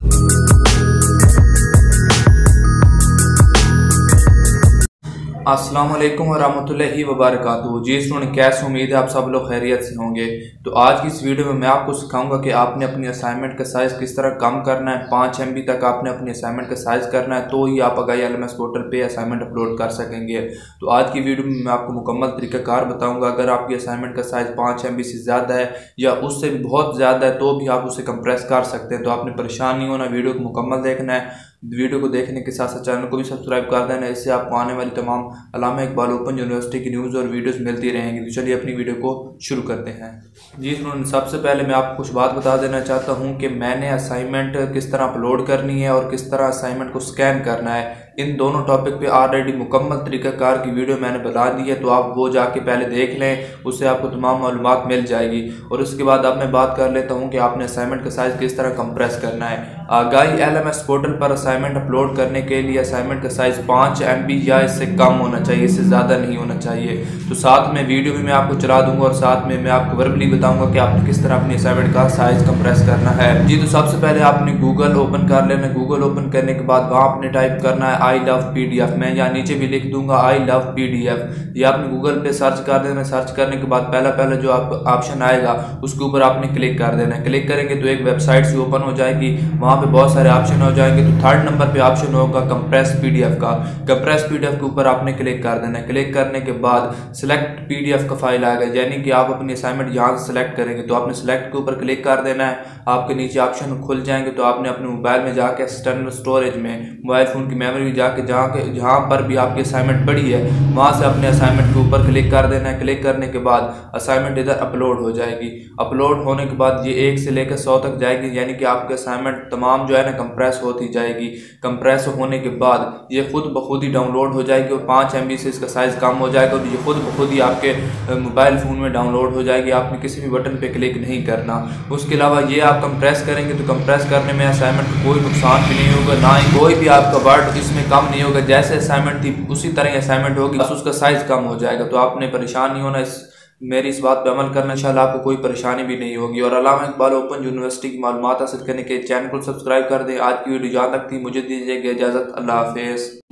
अस्सलाम वालेकुम वरहमतुल्लाहि वबरकातुहू। जी सुन, कैसे उम्मीद है आप सब लोग खैरियत से होंगे। तो आज की इस वीडियो में मैं आपको सिखाऊंगा कि आपने अपनी असाइनमेंट का साइज़ किस तरह कम करना है। 5 MB तक आपने अपनी असाइनमेंट का साइज़ करना है, तो ही आप अगाई LMS पोर्टल पे असाइनमेंट अपलोड कर सकेंगे। तो आज की वीडियो में मैं आपको मुकम्मल तरीक़ाकार बताऊँगा। अगर आपकी असाइनमेंट का साइज़ 5 MB से ज़्यादा है या उससे भी बहुत ज़्यादा है, तो भी आप उसे कंप्रेस कर सकते हैं। तो आपने परेशान नहीं होना, वीडियो को मुकम्मल देखना है। वीडियो को देखने के साथ साथ चैनल को भी सब्सक्राइब कर देना, इससे आपको आने वाली तमाम अल्लामा इकबाल ओपन यूनिवर्सिटी की न्यूज़ और वीडियोस मिलती रहेंगी। तो चलिए अपनी वीडियो को शुरू करते हैं। जी सुनो, सबसे पहले मैं आपको कुछ बात बता देना चाहता हूं कि मैंने असाइनमेंट किस तरह अपलोड करनी है और किस तरह असाइनमेंट को स्कैन करना है, इन दोनों टॉपिक पे ऑलरेडी मुकम्मल तरीक़ाकार की वीडियो मैंने बता दी है। तो आप वो जाके पहले देख लें, उससे आपको तमाम मालूमात मिल जाएगी। और उसके बाद अब मैं बात कर लेता हूँ कि आपने असाइनमेंट का साइज़ किस तरह कंप्रेस करना है। आगाही LMS पोर्टल पर असाइनमेंट अपलोड करने के लिए असाइनमेंट का साइज़ 5 MB या इससे कम होना चाहिए, इससे ज़्यादा नहीं होना चाहिए। तो साथ में वीडियो भी मैं आपको चला दूंगा और साथ में मैं आपको वर्बली बताऊंगा कि आपने किस तरह अपनी असाइनमेंट का साइज़ कंप्रेस करना है। जी, तो सबसे पहले आपने गूगल ओपन कर लेना। गूगल ओपन करने के बाद वहाँ आपने टाइप करना है आई लव PDF। मैं यहाँ नीचे भी लिख दूंगा आई लव PDF। ये आपने गूगल पे सर्च कर देना। सर्च करने के बाद पहला जो आपका ऑप्शन आएगा उसके ऊपर आपने क्लिक कर देना है। क्लिक करेंगे तो एक वेबसाइट से ओपन हो जाएगी, वहाँ पे बहुत सारे ऑप्शन हो जाएंगे। तो 3rd नंबर पे ऑप्शन होगा कंप्रेस PDF का। कंप्रेस PDF के ऊपर आपने क्लिक कर देना है। क्लिक करने के बाद सिलेक्ट PDF का फाइल आएगा, यानी कि आप अपनी असाइनमेंट यहाँ से सिलेक्ट करेंगे। तो आपने सिलेक्ट के ऊपर क्लिक कर देना है। आपके नीचे ऑप्शन खुल जाएंगे, तो आपने अपने मोबाइल में जाके एक्सटर्नल स्टोरेज में मोबाइल फ़ोन की मेमोरी में जाके जहाँ पर भी आपकी असाइनमेंट पड़ी है वहाँ से अपने असाइनमेंट के ऊपर क्लिक कर देना है। क्लिक करने के बाद असाइनमेंट इधर अपलोड हो जाएगी। अपलोड होने के बाद ये 1 से लेकर 100 तक जाएगी, यानी कि आपके असाइनमेंट तमाम जो है ना कंप्रेस होती जाएगी। कंप्रेस होने के बाद ये खुद ब खुद ही डाउनलोड हो जाएगी और 5 MB से इसका साइज़ कम हो जाएगा और ये खुद ब खुद ही आपके मोबाइल फ़ोन में डाउनलोड हो जाएगी। आपने किसी भी बटन पे क्लिक नहीं करना। उसके अलावा ये आप कंप्रेस करेंगे तो कंप्रेस करने में असाइनमेंट को कोई नुकसान भी नहीं होगा, ना ही कोई भी आपका वर्ड इसमें कम नहीं होगा। जैसे असाइनमेंट थी उसी तरह ही असाइनमेंट होगी, बस उसका साइज़ कम हो जाएगा। तो आपने परेशान नहीं होना, मेरी इस बात पे अमल करना, इंशाल्लाह आपको कोई परेशानी भी नहीं होगी। और अल्लामा इकबाल ओपन यूनिवर्सिटी की मालूमात हासिल करने के चैनल को सब्सक्राइब कर दें। आज की वीडियो जहाँ तक थी, मुझे दीजिएगा इजाज़त। अल्लाह हाफिज़।